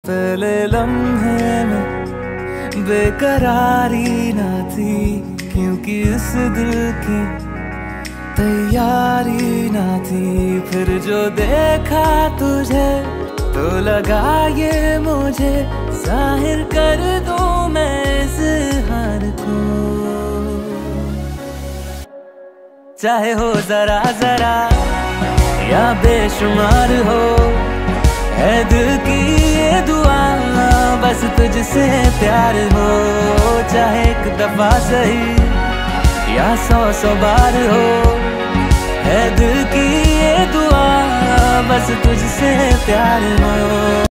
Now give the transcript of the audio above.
पहले लम्हे में बेकरारी ना थी, क्योंकि इस दिल की तैयारी ना थी। फिर जो देखा तुझे तो लगा ये मुझे जाहिर कर दूं मैं इस हार को। चाहे हो जरा जरा या बेशुमार हो, है दिल की ये दुआ बस तुझसे प्यार हो। चाहे एक दफा सही या सौ बार हो, है दिल की ये दुआ बस तुझसे प्यार हो।